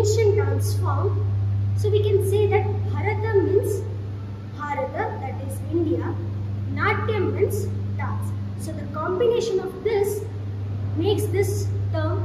ancient dance form. So we can say that Bharata means Bharata, that is India. Natyam means dance. So the combination of this makes this term